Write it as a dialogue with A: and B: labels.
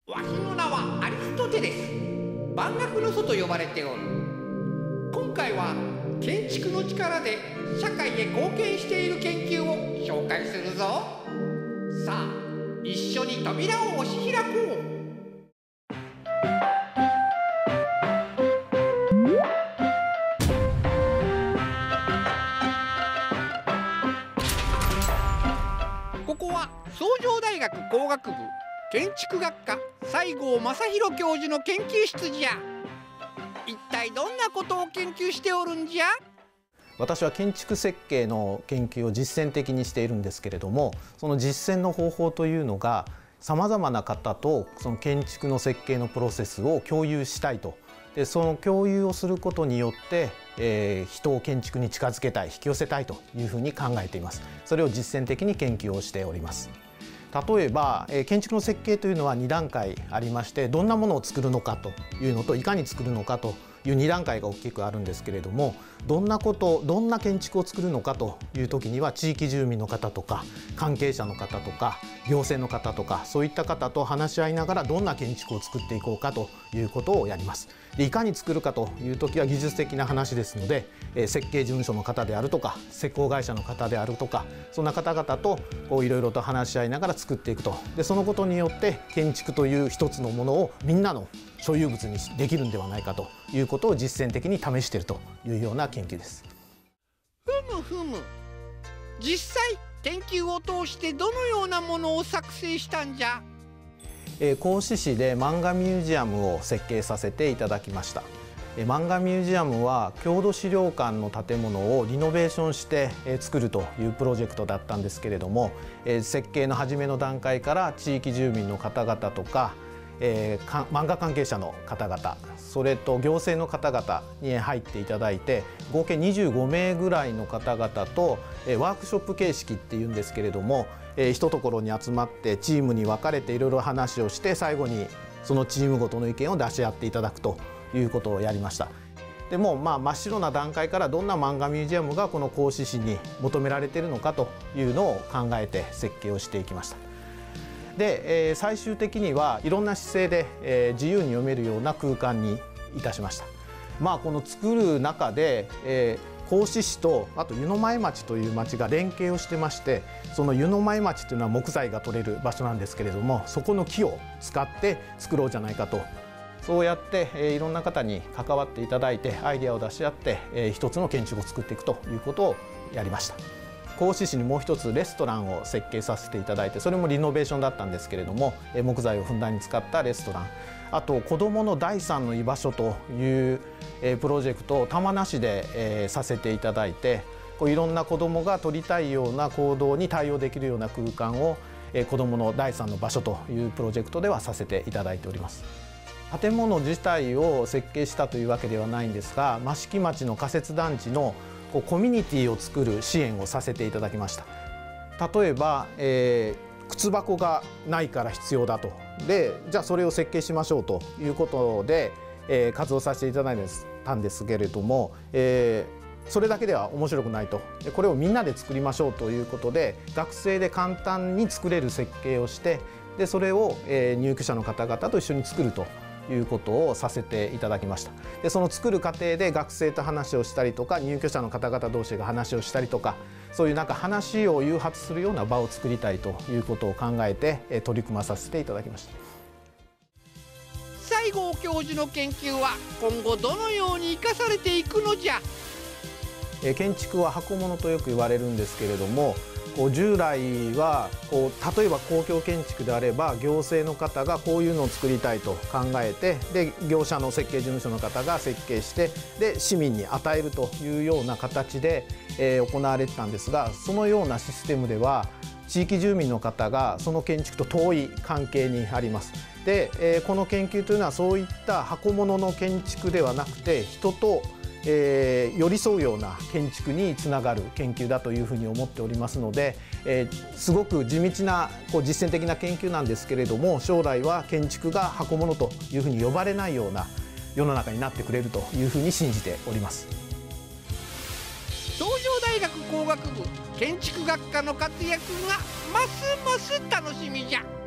A: わしの名はアリストテレス。万学の祖と呼ばれておる。今回は建築の力で社会へ貢献している研究を紹介するぞ。さあ一緒に扉を押し開こう。ここは崇城大学工学部建築学科西郷正弘教授の研究室じゃ。一体どんなことを研究しておるんじゃ。
B: 私は建築設計の研究を実践的にしているんですけれども、その実践の方法というのがさまざまな方とその建築の設計のプロセスを共有したいと。でその共有をすることによって、人を建築に近づけたい、引き寄せたいというふうに考えています。それを実践的に研究をしております。例えば、建築の設計というのは2段階ありまして、どんなものを作るのかというのといかに作るのかという2段階が大きくあるんですけれども、どんな建築を作るのかという時には地域住民の方とか関係者の方とか行政の方とかそういった方と話し合いながらどんな建築を作っていこうかということをやります。でいかに作るかという時は技術的な話ですので、設計事務所の方であるとか施工会社の方であるとかそんな方々といろいろと話し合いながら作っていくと。でそのことによって建築という一つのものをみんなの所有物にできるんではないかということを実践的に試しているというような研究です。
A: ふむふむ。実際研究を通してどのようなものを作成したんじゃ。
B: 合志市で漫画ミュージアムを設計させていただきました。漫画ミュージアムは郷土資料館の建物をリノベーションして作るというプロジェクトだったんですけれども、設計の初めの段階から地域住民の方々とか漫画関係者の方々、それと行政の方々に入っていただいて、合計25名ぐらいの方々とワークショップ形式っていうんですけれども、一ところに集まってチームに分かれていろいろ話をして、最後にそのチームごとの意見を出し合っていただくということをやりました。でも真っ白な段階からどんな漫画ミュージアムがこの合志市に求められているのかというのを考えて設計をしていきました。で、最終的にはいろんな姿勢で、自由に読めるような空間にいたしました。この作る中で、合志市とあと湯前町という町が連携をしてまして、その湯前町というのは木材が取れる場所なんですけれども、そこの木を使って作ろうじゃないかと。そうやって、いろんな方に関わっていただいてアイデアを出し合って、一つの建築を作っていくということをやりました。合志市にもう一つレストランを設計させていただいて、それもリノベーションだったんですけれども、木材をふんだんに使ったレストラン、あと子どもの第三の居場所というプロジェクトを玉名市でさせていただいて、いろんな子どもが取りたいような行動に対応できるような空間を子どもの第三の場所というプロジェクトではさせていただいております。建物自体を設計したというわけではないんですが、益城町の仮設団地のコミュニティを作る支援をさせていただきました。例えば、靴箱がないから必要だと。でじゃあそれを設計しましょうということで、活動させていただいたんですけれども、それだけでは面白くないと。これをみんなで作りましょうということで、学生で簡単に作れる設計をして、でそれを、入居者の方々と一緒に作るということをさせていただきました。でその作る過程で学生と話をしたりとか、入居者の方々同士が話をしたりとか、そういう話を誘発するような場を作りたいということを考えて取り組まさせていただきました。
A: 西郷教授の研究は今後どのように生かされていくのじゃ。
B: 建築は箱物とよく言われるんですけれども、従来は例えば公共建築であれば行政の方がこういうのを作りたいと考えて、で業者の設計事務所の方が設計して、で市民に与えるというような形で、行われてたんですが、そのようなシステムでは地域住民の方がその建築と遠い関係にあります。で、この研究というのはそういった箱物の建築ではなくて、人と寄り添うような建築につながる研究だというふうに思っておりますので、すごく地道な実践的な研究なんですけれども、将来は建築が箱物というふうに呼ばれないような世の中になってくれるというふうに信じております。
A: 崇城大学工学部建築学科の活躍がますます楽しみじゃ。